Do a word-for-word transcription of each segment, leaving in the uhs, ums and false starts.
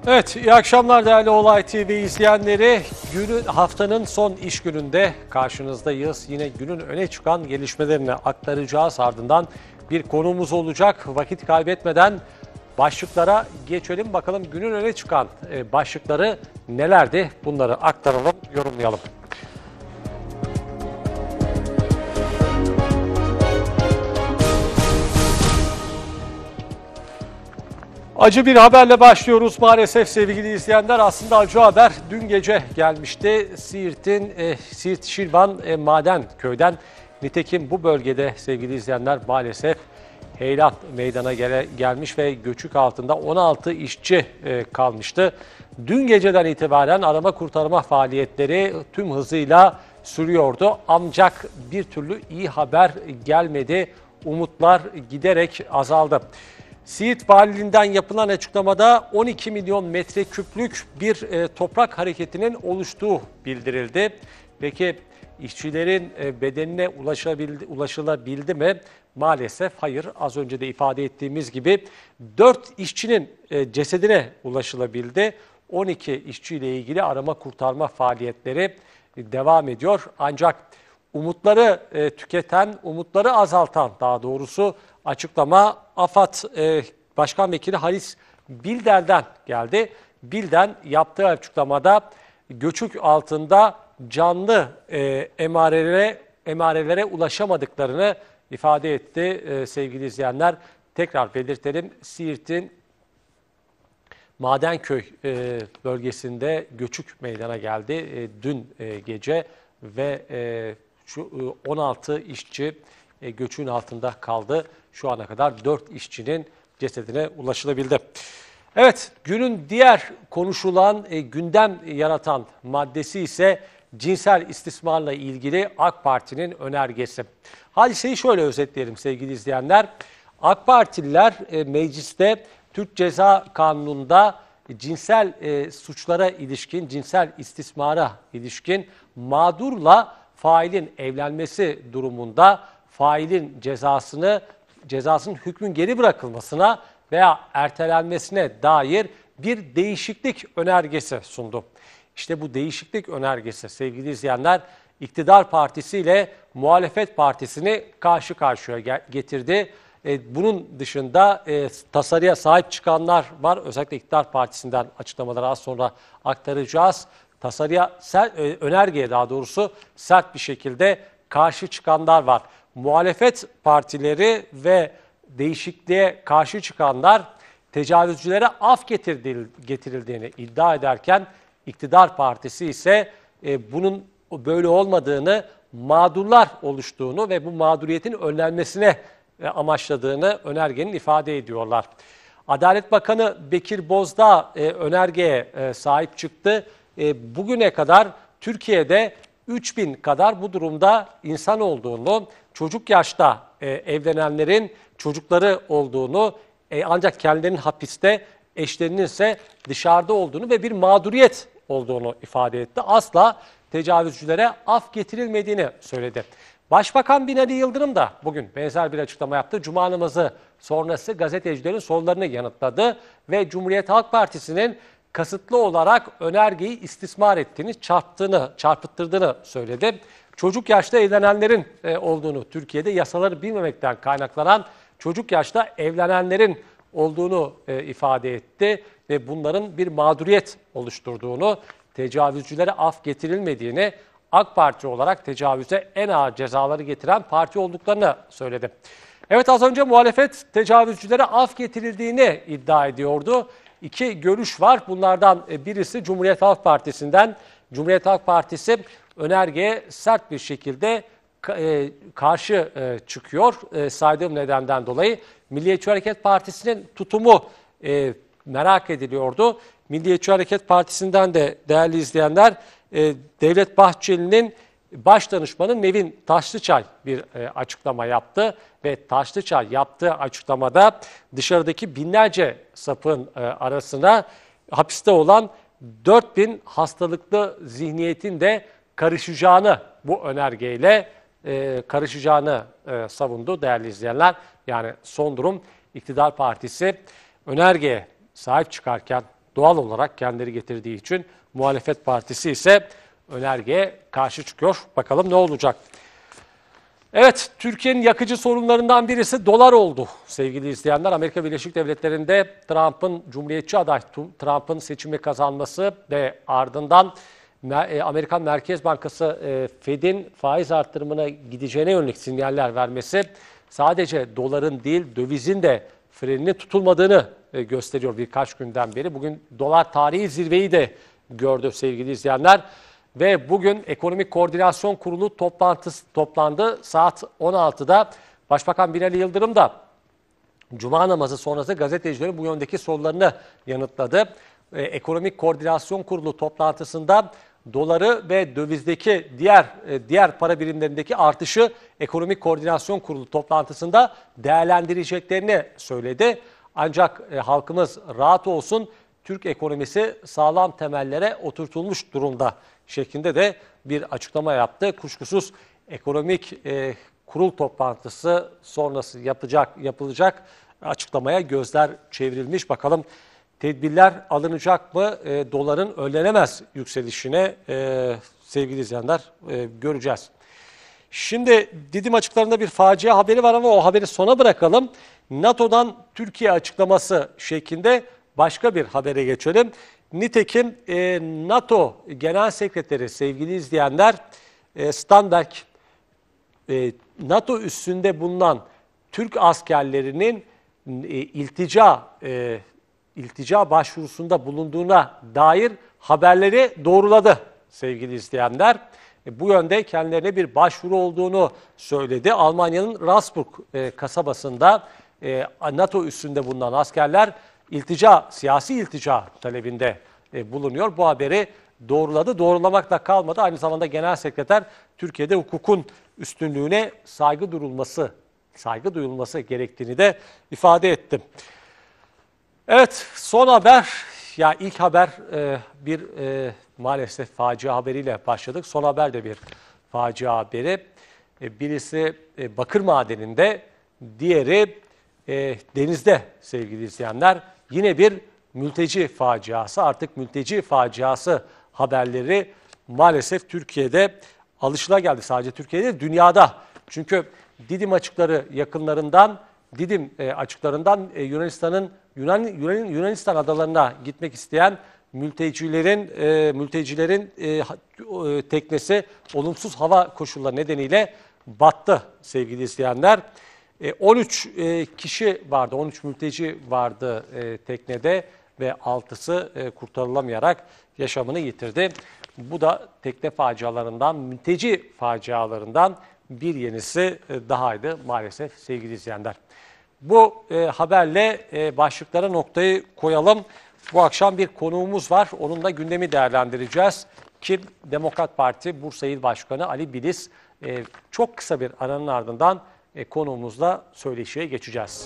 Evet, iyi akşamlar değerli Olay T V izleyenleri. Günün, haftanın son iş gününde karşınızdayız. Yine günün öne çıkan gelişmelerini aktaracağız. Ardından bir konuğumuz olacak. Vakit kaybetmeden başlıklara geçelim. Bakalım günün öne çıkan başlıkları nelerdi? Bunları aktaralım, yorumlayalım. Acı bir haberle başlıyoruz maalesef sevgili izleyenler. Aslında acı haber dün gece gelmişti. Siirt'in e, Siirt Şirvan e, Maden Köy'den. Nitekim bu bölgede sevgili izleyenler maalesef heyelan meydana gele, gelmiş ve göçük altında on altı işçi e, kalmıştı. Dün geceden itibaren arama kurtarma faaliyetleri tüm hızıyla sürüyordu. Ancak bir türlü iyi haber gelmedi. Umutlar giderek azaldı. Siirt Valiliğinden yapılan açıklamada on iki milyon metreküplük bir e, toprak hareketinin oluştuğu bildirildi. Peki işçilerin e, bedenine ulaşabildi, ulaşılabildi mi? Maalesef hayır. Az önce de ifade ettiğimiz gibi dört işçinin e, cesedine ulaşılabildi. on iki işçiyle ilgili arama kurtarma faaliyetleri e, devam ediyor. Ancak umutları e, tüketen, umutları azaltan daha doğrusu açıklama AFAD e, Başkan Vekili Halis Bilder'den geldi. Bilder yaptığı açıklamada göçük altında canlı e, emarelere, emarelere ulaşamadıklarını ifade etti e, sevgili izleyenler. Tekrar belirtelim, Siirt'in Madenköy e, bölgesinde göçük meydana geldi e, dün e, gece ve e, şu e, on altı işçi e, göçüğün altında kaldı. Şu ana kadar dört işçinin cesedine ulaşılabildi. Evet, günün diğer konuşulan, e, gündem yaratan maddesi ise cinsel istismarla ilgili AK Parti'nin önergesi. Hadiseyi şöyle özetleyelim sevgili izleyenler. AK Partililer e, mecliste Türk Ceza Kanunu'nda cinsel e, suçlara ilişkin, cinsel istismara ilişkin mağdurla failin evlenmesi durumunda failin cezasını cezasının hükmün geri bırakılmasına veya ertelenmesine dair bir değişiklik önergesi sundu. İşte bu değişiklik önergesi sevgili izleyenler iktidar partisi ile muhalefet partisini karşı karşıya getirdi. Bunun dışında tasarıya sahip çıkanlar var. Özellikle iktidar partisinden açıklamaları az sonra aktaracağız. Tasarıya, önergeye daha doğrusu sert bir şekilde karşı çıkanlar var. Muhalefet partileri ve değişikliğe karşı çıkanlar tecavüzcülere af getirildiğini iddia ederken iktidar partisi ise e, bunun böyle olmadığını, mağdurlar oluştuğunu ve bu mağduriyetin önlenmesine e, amaçladığını önergenin ifade ediyorlar. Adalet Bakanı Bekir Bozdağ e, önergeye e, sahip çıktı. E, bugüne kadar Türkiye'de üç bin kadar bu durumda insan olduğunu, çocuk yaşta e, evlenenlerin çocukları olduğunu, e, ancak kendilerinin hapiste, eşlerinin ise dışarıda olduğunu ve bir mağduriyet olduğunu ifade etti. Asla tecavüzcülere af getirilmediğini söyledi. Başbakan Binali Yıldırım da bugün benzer bir açıklama yaptı. Cuma namazı sonrası gazetecilerin sorularını yanıtladı ve Cumhuriyet Halk Partisi'nin kasıtlı olarak önergeyi istismar ettiğini, çarptığını, çarpıttırdığını söyledi. Çocuk yaşta evlenenlerin e, olduğunu, Türkiye'de yasaları bilmemekten kaynaklanan çocuk yaşta evlenenlerin olduğunu e, ifade etti ve bunların bir mağduriyet oluşturduğunu, tecavüzcülere af getirilmediğini, AK Parti olarak tecavüze en ağır cezaları getiren parti olduklarını söyledi. Evet, az önce muhalefet tecavüzcülere af getirildiğini iddia ediyordu. İki görüş var. Bunlardan birisi Cumhuriyet Halk Partisi'nden. Cumhuriyet Halk Partisi önergeye sert bir şekilde karşı çıkıyor. Saydığım nedenden dolayı Milliyetçi Hareket Partisi'nin tutumu merak ediliyordu. Milliyetçi Hareket Partisi'nden de değerli izleyenler Devlet Bahçeli'nin baş danışmanı Nevin Taşlıçay bir açıklama yaptı ve Taşlıçay yaptığı açıklamada dışarıdaki binlerce sapığın arasına hapiste olan dört bin hastalıklı zihniyetin de karışacağını bu önergeyle e, karışacağını e, savundu değerli izleyenler. Yani son durum iktidar partisi önergeye sahip çıkarken doğal olarak kendileri getirdiği için. Muhalefet partisi ise önergeye karşı çıkıyor. Bakalım ne olacak? Evet, Türkiye'nin yakıcı sorunlarından birisi dolar oldu sevgili izleyenler. Amerika Birleşik Devletleri'nde Trump'ın Cumhuriyetçi aday Trump'ın seçimi kazanması ve ardından Amerikan Merkez Bankası Fed'in faiz artırımına gideceğine yönelik sinyaller vermesi sadece doların değil dövizin de freninin tutulmadığını gösteriyor birkaç günden beri. Bugün dolar tarihi zirveyi de gördü sevgili izleyenler. Ve bugün Ekonomik Koordinasyon Kurulu toplantısı toplandı. Saat on altıda Başbakan Binali Yıldırım da Cuma namazı sonrası gazetecilerin bu yöndeki sorularını yanıtladı. Ee, Ekonomik Koordinasyon Kurulu toplantısında doları ve dövizdeki diğer e, diğer para birimlerindeki artışı Ekonomik Koordinasyon Kurulu toplantısında değerlendireceklerini söyledi. Ancak e, halkımız rahat olsun, Türk ekonomisi sağlam temellere oturtulmuş durumda şeklinde de bir açıklama yaptı. Kuşkusuz ekonomik e, kurul toplantısı sonrası yapacak yapılacak açıklamaya gözler çevrilmiş. Bakalım tedbirler alınacak mı? E, doların önlenemez yükselişine e, sevgili izleyenler e, göreceğiz. Şimdi Didim açıklarında bir facia haberi var ama o haberi sona bırakalım. NATO'dan Türkiye açıklaması şeklinde başka bir habere geçelim. Nitekim e, NATO Genel Sekreteri sevgili izleyenler e, Stoltenberg e, NATO üssünde bulunan Türk askerlerinin e, iltica e, iltica başvurusunda bulunduğuna dair haberleri doğruladı sevgili izleyenler. E, bu yönde kendilerine bir başvuru olduğunu söyledi. Almanya'nın Rasburg e, kasabasında e, NATO üssünde bulunan askerler iltica, siyasi iltica talebinde e, bulunuyor. Bu haberi doğruladı. Doğrulamakla kalmadı. Aynı zamanda Genel Sekreter Türkiye'de hukukun üstünlüğüne saygı duyulması, saygı duyulması gerektiğini de ifade etti. Evet, son haber. Ya ilk haber e, bir e, maalesef facia haberiyle başladık. Son haber de bir facia haberi. E, birisi e, bakır madeninde, diğeri e, denizde sevgili izleyenler. Yine bir mülteci faciası, artık mülteci faciası haberleri maalesef Türkiye'de alışılageldi. Sadece Türkiye'de, dünyada. Çünkü Didim açıkları yakınlarından, Didim e, açıklarından e, Yunanistan'ın Yunan, Yunan, Yunanistan adalarına gitmek isteyen mültecilerin e, mültecilerin e, e, teknesi olumsuz hava koşulları nedeniyle battı sevgili izleyenler. on üç kişi vardı, on üç mülteci vardı teknede ve altısı kurtarılamayarak yaşamını yitirdi. Bu da tekne facialarından, mülteci facialarından bir yenisi dahaydı maalesef sevgili izleyenler. Bu haberle başlıklara noktayı koyalım. Bu akşam bir konuğumuz var, onunla gündemi değerlendireceğiz. Kim? Demokrat Parti Bursa İl Başkanı Ali Biliz. Çok kısa bir aranın ardından E, konuğumuzla söyleşiye geçeceğiz.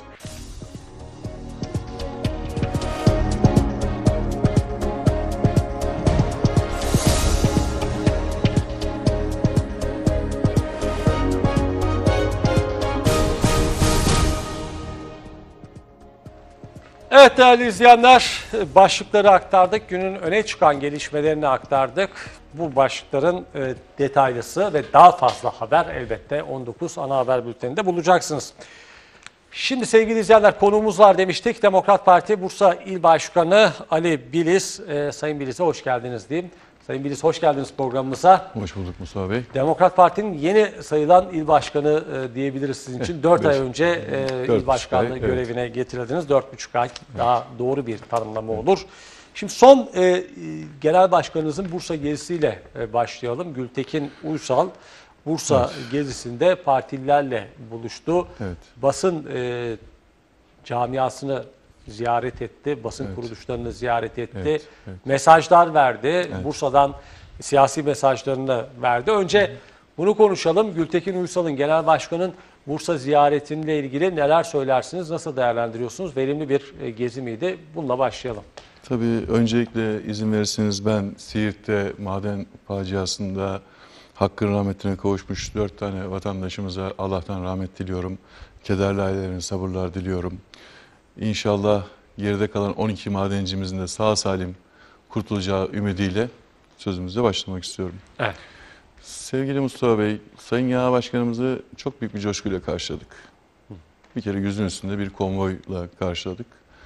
Evet değerli izleyenler, başlıkları aktardık. Günün öne çıkan gelişmelerini aktardık. Bu başlıkların e, detaylısı ve daha fazla haber elbette on dokuz ana haber bülteninde bulacaksınız. Şimdi sevgili izleyenler, konuğumuz var demiştik. Demokrat Parti Bursa İl Başkanı Ali Biliz. E, Sayın Biliz'e hoş geldiniz diyeyim. Sayın Biliz hoş geldiniz programımıza. Hoş bulduk Mustafa Bey. Demokrat Parti'nin yeni sayılan il başkanı e, diyebiliriz sizin için. dört ay önce e, il başkanlığı ay, görevine evet. getirildiniz. dört buçuk ay daha evet. doğru bir tanımlama evet. olur. Şimdi son e, genel başkanınızın Bursa gezisiyle e, başlayalım. Gültekin Uysal Bursa evet. gezisinde partililerle buluştu. Evet. Basın e, camiasını ziyaret etti, basın evet. kuruluşlarını ziyaret etti, evet. Evet. mesajlar verdi, evet. Bursa'dan siyasi mesajlarını verdi. Önce evet. bunu konuşalım. Gültekin Uysal'ın, Genel Başkan'ın Bursa ziyaretinle ilgili neler söylersiniz, nasıl değerlendiriyorsunuz? Verimli bir gezi miydi? Bununla başlayalım. Tabii öncelikle izin verirseniz ben Siirt'te maden faciasında hakkın rahmetine kavuşmuş dört tane vatandaşımıza Allah'tan rahmet diliyorum. Kederli ailelerin sabırlar diliyorum. İnşallah geride kalan on iki madencimizin de sağ salim kurtulacağı ümidiyle sözümüze başlamak istiyorum. Evet. Sevgili Mustafa Bey, Sayın Genel Başkanımızı çok büyük bir coşkuyla karşıladık. Bir kere yüzün üstünde bir konvoyla karşıladık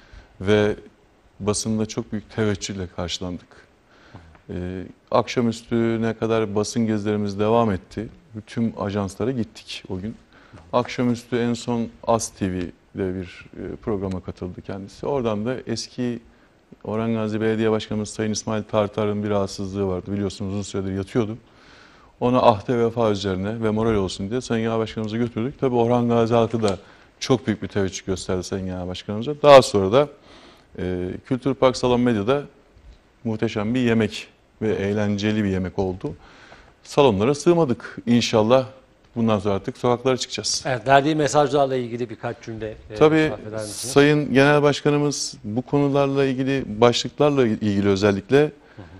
ve basında çok büyük teveccühle karşılandık. Ee, akşamüstüne kadar basın gezilerimiz devam etti. Bütün ajanslara gittik o gün. Akşamüstü en son As T V'de bir programa katıldı kendisi. Oradan da eski Orhan Gazi Belediye Başkanımız Sayın İsmail Tartar'ın bir rahatsızlığı vardı. Biliyorsunuz uzun süredir yatıyordu. Ona ahde vefa üzerine ve moral olsun diye Sayın Genel Başkanımıza götürdük. Tabii Orhan Gazi halkı da çok büyük bir teveccüh gösterdi Sayın Genel Başkanımıza. Daha sonra da e, Kültür Park Salon Medya'da muhteşem bir yemek ve eğlenceli bir yemek oldu. Salonlara sığmadık. İnşallah bundan sonra artık sokaklara çıkacağız. Evet, verdiği mesajlarla ilgili birkaç cümle e, Tabii sarf eder misiniz? Sayın Genel Başkanımız bu konularla ilgili, başlıklarla ilgili özellikle hı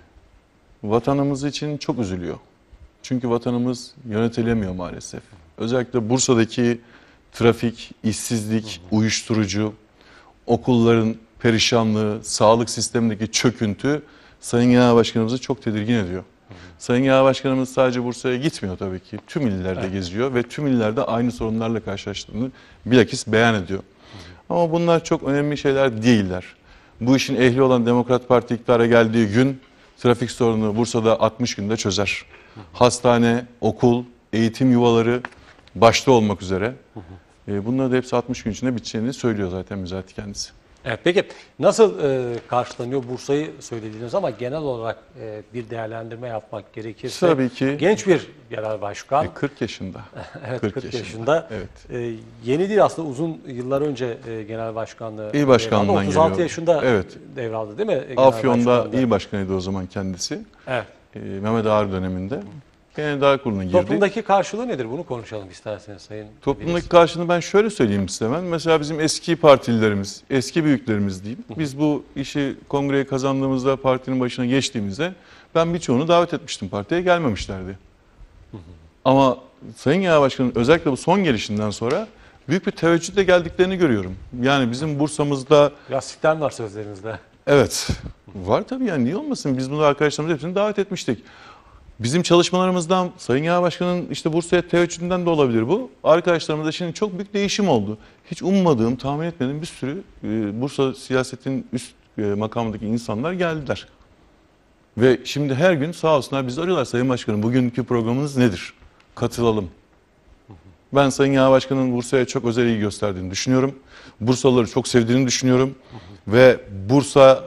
hı. vatanımız için çok üzülüyor. Çünkü vatanımız yönetilemiyor maalesef. Özellikle Bursa'daki trafik, işsizlik, hı hı. uyuşturucu, okulların perişanlığı, sağlık sistemindeki çöküntü Sayın Genel Başkanımızı çok tedirgin ediyor. Hı hı. Sayın Genel Başkanımız sadece Bursa'ya gitmiyor tabii ki. Tüm illerde evet. geziyor ve tüm illerde aynı sorunlarla karşılaştığını bilakis beyan ediyor. Hı hı. Ama bunlar çok önemli şeyler değiller. Bu işin ehli olan Demokrat Parti iktidara geldiği gün trafik sorunu Bursa'da altmış günde çözer. Hı hı. Hastane, okul, eğitim yuvaları başta olmak üzere. Hı hı. E, bunları da hepsi altmış gün içinde biteceğini söylüyor zaten müzayet kendisi. Evet, peki nasıl e, karşılanıyor Bursa'yı söylediğiniz ama genel olarak e, bir değerlendirme yapmak gerekirse tabii ki genç bir genel başkan. E, kırk yaşında. Evet, kırk, kırk yaşında. yaşında. Evet. E, yeni değil aslında, uzun yıllar önce e, genel başkanlığı. İl başkanlığından otuz altı geliyor. yaşında evet. devraldı değil mi? Afyon'da il başkanıydı o zaman kendisi. Evet. E, Mehmet Ağar döneminde. Genel İdare Kurulu'na girdi. Toplumdaki karşılığı nedir? Bunu konuşalım isterseniz Sayın. Toplumdaki Birisi. karşılığını ben şöyle söyleyeyim size hemen. Mesela bizim eski partililerimiz, eski büyüklerimiz diyeyim. Biz bu işi kongreye kazandığımızda, partinin başına geçtiğimizde ben birçoğunu davet etmiştim. Partiye gelmemişlerdi. Ama Sayın Genel Başkan'ın özellikle bu son gelişinden sonra büyük bir teveccühle geldiklerini görüyorum. Yani bizim Bursa'mızda... Biraz sistem var sözlerinizde. Evet. Var tabii, yani niye olmasın? Biz bunu arkadaşlarımız hepsini davet etmiştik. Bizim çalışmalarımızdan, Sayın Genel Başkan'ın işte Bursa'ya teveccühünden de olabilir bu. Arkadaşlarımızda şimdi çok büyük değişim oldu. Hiç ummadığım, tahmin etmediğim bir sürü e, Bursa siyasetin üst e, makamındaki insanlar geldiler. Ve şimdi her gün sağ olsunlar bizi arıyorlar. Sayın Başkanım, bugünkü programınız nedir? Katılalım. Ben Sayın Genel Başkan'ın Bursa'ya çok özel ilgi gösterdiğini düşünüyorum. Bursalıları çok sevdiğini düşünüyorum. Ve Bursa,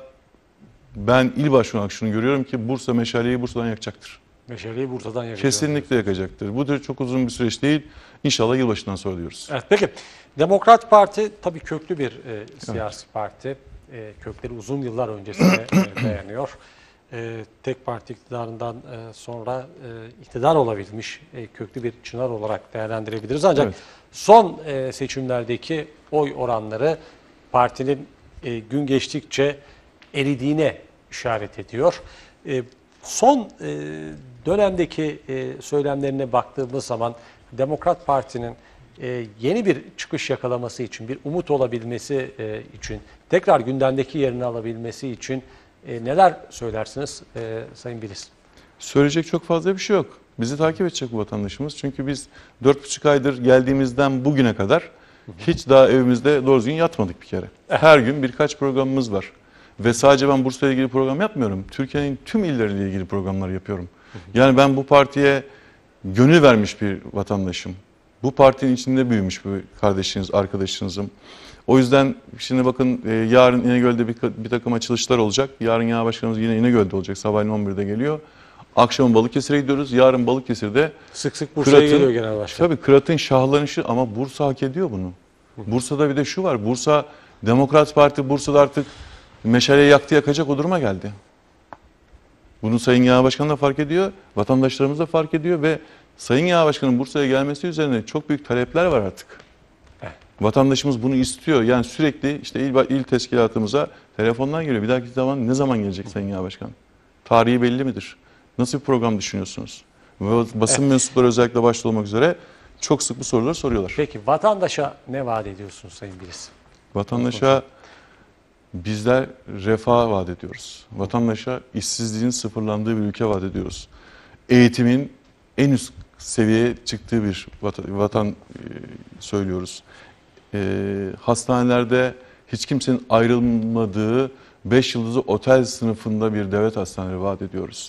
ben il başkanı olarak şunu görüyorum ki Bursa meşaleyi Bursa'dan yakacaktır. Meşaleyi Bursa'dan yakacak. Kesinlikle yakacaktır. Bu da çok uzun bir süreç değil. İnşallah yılbaşından sonra diyoruz. Evet, peki. Demokrat Parti tabii köklü bir e, siyasi evet. parti. E, kökleri uzun yıllar öncesine e, dayanıyor. E, tek parti iktidarından e, sonra e, iktidar olabilmiş e, köklü bir çınar olarak değerlendirebiliriz. Ancak evet. son e, seçimlerdeki oy oranları partinin e, gün geçtikçe eridiğine işaret ediyor. E, son e, dönemdeki e, söylemlerine baktığımız zaman Demokrat Parti'nin e, yeni bir çıkış yakalaması için, bir umut olabilmesi e, için, tekrar gündemdeki yerini alabilmesi için e, neler söylersiniz e, Sayın Biliz? Söyleyecek çok fazla bir şey yok. Bizi takip edecek bu vatandaşımız. Çünkü biz dört buçuk aydır geldiğimizden bugüne kadar hiç daha evimizde doğru düzgün yatmadık bir kere. Her gün birkaç programımız var. Ve sadece ben Bursa'ya ilgili program yapmıyorum. Türkiye'nin tüm illeriyle ilgili programlar yapıyorum. Yani ben bu partiye gönül vermiş bir vatandaşım. Bu partinin içinde büyümüş bir kardeşiniz, arkadaşınızım. O yüzden şimdi bakın yarın İnegöl'de bir, bir takım açılışlar olacak. Yarın Genel Başkanımız yine İnegöl'de olacak. Sabahleyin on birde geliyor. Akşam Balıkesir'e gidiyoruz. Yarın Balıkesir'de... Sık sık Bursa'ya geliyor Genel Başkan. Tabii Kırat'ın şahlanışı, ama Bursa hak ediyor bunu. Bursa'da bir de şu var. Bursa, Demokrat Parti Bursa'da artık meşaleyi yaktı yakacak o duruma geldi. Bunu Sayın Genel Başkan da fark ediyor, vatandaşlarımız da fark ediyor ve Sayın Genel Başkan'ın Bursa'ya gelmesi üzerine çok büyük talepler var artık. Vatandaşımız bunu istiyor. Yani sürekli işte il, il teşkilatımıza telefonlar geliyor. Bir dahaki zaman ne zaman gelecek Sayın Genel Başkan? Tarihi belli midir? Nasıl bir program düşünüyorsunuz? Basın evet. mensupları özellikle başta olmak üzere çok sık bu soruları soruyorlar. Peki vatandaşa ne vaat ediyorsunuz Sayın Biliz? Vatandaşa Bizler refah vaat ediyoruz. Vatandaşa işsizliğin sıfırlandığı bir ülke vaat ediyoruz. Eğitimin en üst seviyeye çıktığı bir vatan, vatan e, söylüyoruz. E, hastanelerde hiç kimsenin ayrılmadığı beş yıldızlı otel sınıfında bir devlet hastaneleri vaat ediyoruz.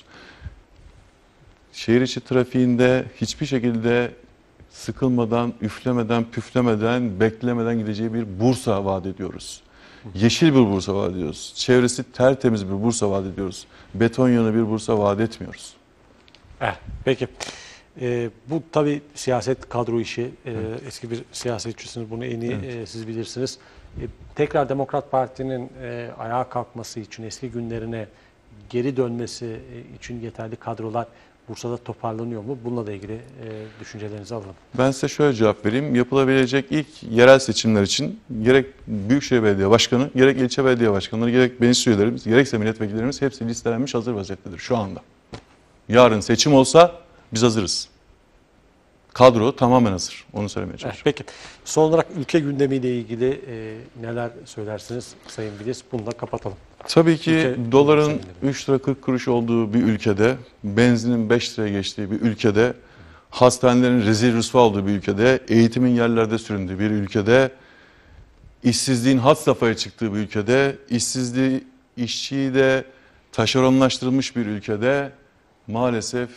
Şehir içi trafiğinde hiçbir şekilde sıkılmadan, üflemeden, püflemeden, beklemeden gideceği bir Bursa vaat ediyoruz. Yeşil bir Bursa vaat ediyoruz. Çevresi tertemiz bir Bursa vaat ediyoruz. Beton yanı bir Bursa vaat etmiyoruz. Eh, peki. Ee, bu tabii siyaset kadro işi. Ee, evet. Eski bir siyasetçisiniz. Bunu en iyi evet. e, siz bilirsiniz. E, tekrar Demokrat Parti'nin e, ayağa kalkması için, eski günlerine geri dönmesi e, için yeterli kadrolar Bursa'da toparlanıyor mu? Bununla da ilgili e, düşüncelerinizi alalım. Ben size şöyle cevap vereyim. Yapılabilecek ilk yerel seçimler için gerek Büyükşehir Belediye Başkanı, gerek ilçe belediye başkanları, gerek meclis üyelerimiz, gerekse milletvekillerimiz hepsi listelenmiş, hazır vaziyettedir şu anda. Yarın seçim olsa biz hazırız. Kadro tamamen hazır. Onu söylemeye çalışıyorum. Peki. Son olarak ülke gündemiyle ilgili e, neler söylersiniz Sayın Biliz? Bunu da kapatalım. Tabii ki ülke, doların üç lira kırk kuruş olduğu bir ülkede, benzinin beş liraya geçtiği bir ülkede, hastanelerin rezil rüsva olduğu bir ülkede, eğitimin yerlerde süründüğü bir ülkede, işsizliğin had safhaya çıktığı bir ülkede, işsizliği, işçiyi de taşeronlaştırılmış bir ülkede maalesef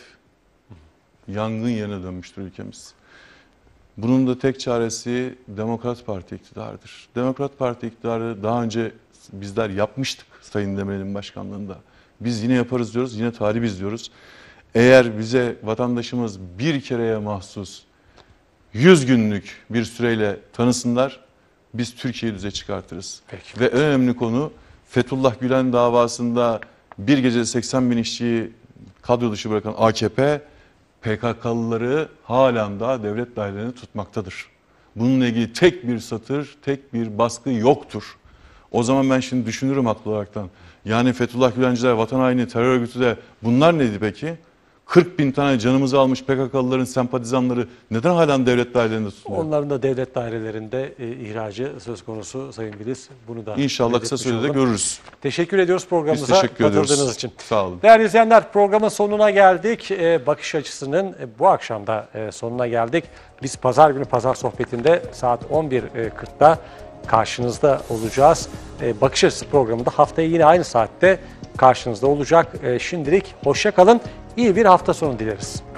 yangın yerine dönmüştür ülkemiz. Bunun da tek çaresi Demokrat Parti iktidarıdır. Demokrat Parti iktidarı daha önce bizler yapmıştık Sayın Demirel'in başkanlığında. Biz yine yaparız diyoruz, yine talibiz diyoruz. Eğer bize vatandaşımız bir kereye mahsus yüz günlük bir süreyle tanısınlar, biz Türkiye'yi düze çıkartırız. Peki. Ve en önemli konu Fethullah Gülen davasında bir gecede seksen bin işçiyi kadro dışı bırakan A K P, P K K'lıları halen daha devlet dairelerini tutmaktadır. Bununla ilgili tek bir satır, tek bir baskı yoktur. O zaman ben şimdi düşünürüm haklı olaraktan. Yani Fethullah Gülenciler, vatan haini, terör örgütü de bunlar neydi peki? kırk bin tane canımızı almış P K K'lıların sempatizanları neden halen devlet dairelerinde tutuluyor? Onların da devlet dairelerinde e, ihracı söz konusu Sayın Biliz. Bunu da İnşallah kısa sürede olalım. görürüz. Teşekkür ediyoruz programımıza Biz teşekkür katıldığınız ediyoruz. için. Sağ olun. Değerli izleyenler, programın sonuna geldik. E, bakış açısının e, bu akşam da e, sonuna geldik. Biz pazar günü pazar sohbetinde saat on bir kırkta karşınızda olacağız. E, bakış açısı programında haftaya yine aynı saatte karşınızda olacak. E, şimdilik hoşça kalın. İyi bir hafta sonu dileriz.